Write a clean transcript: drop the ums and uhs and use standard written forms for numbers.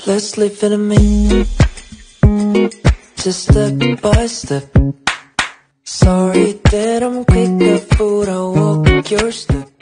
Let's live in a minute, just step by step. Sorry that I'm quick, but I walk your step.